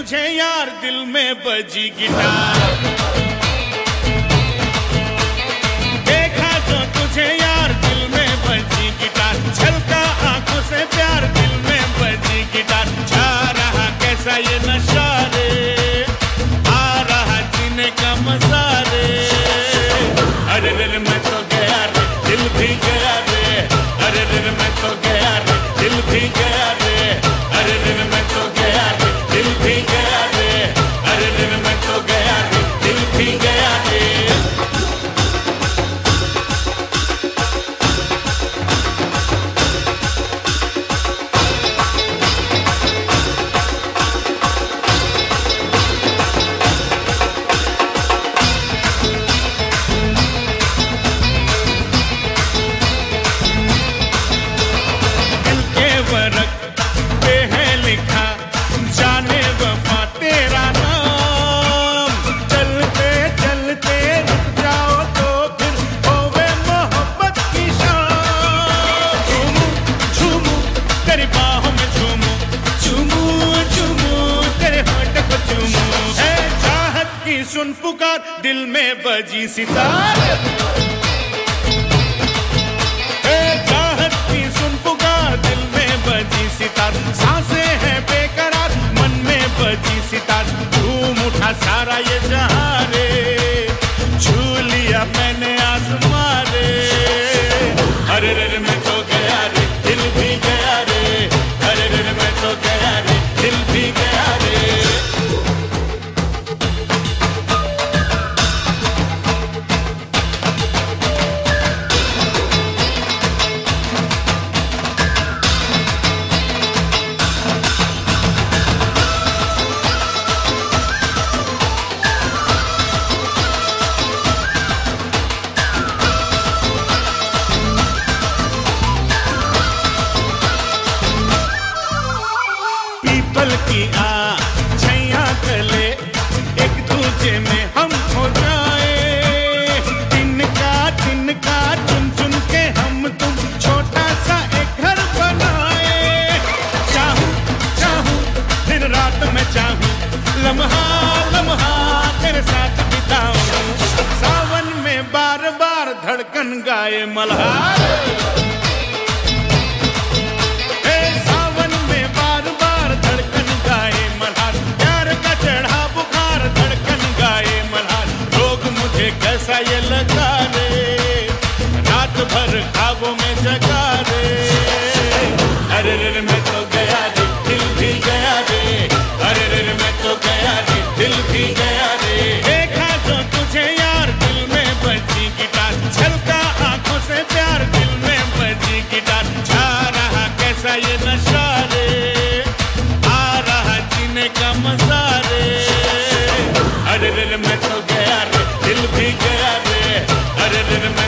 तुझे यार दिल में बजी गिटार, देखा जो तुझे यार दिल में बजी गिटार, छलका आंखों से प्यार दिल में बजी गिटार, छा रहा कैसा ये नशा रे, आ रहा जीने का मजा रे, अरे रे मैं तो गया रे, दिल भी गया रे, अरे रे मैं तो गया रे, दिल भी गया रे, अरे रे मैं तो गया रे, दिल भी गया रे, अरे रे मैं तो गया रे, दिल भी गया रे। सुन पुकार दिल में बजी सितार, चाहत की सुन पुकार दिल में बजी सितार, सांसें हैं बेकरार मन में बजी सितार, झूम उठा सारा ये जहां रे, छू लिया मैंने आसमां रे, अरे रे मैं तो गया रे, दिल भी गया रे, अरे रे मैं तो गया रे, दिल भी गया रे। पल की छैया तले एक दूजे में हम हो जाए, दिन का चुन चुन के हम तुम छोटा सा एक घर बनाए, चाहूं दिन रात में चाहूं, लम्हा लम्हा तेरे साथ बिताऊं, सावन में बार बार धड़कन गाए मल्हार, कैसा ये लगा रे, रात भर ख्वाबों में जगा रे, अरे रे मैं तो गया रे, दिल भी गया रे, अरे रे मैं तो गया रे, दिल भी गया रे, देखा जो तुझे यार दिल में बजी गिटार, छलका आंखों से प्यार दिल में बजी गिटार, छा रहा कैसा ये नशा रे, आ रहा जीने का मजा रे, अरे रे मैं तो गया रे, दिल भी गया रे, अरे रे मैं